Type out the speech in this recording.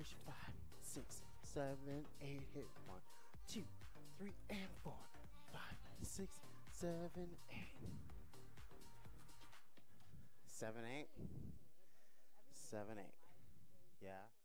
push 5, 6, 7, 8, hit 1, 2, 3, and 4, 5, 6, 7, 8. 7, 8. 7, 8. Yeah.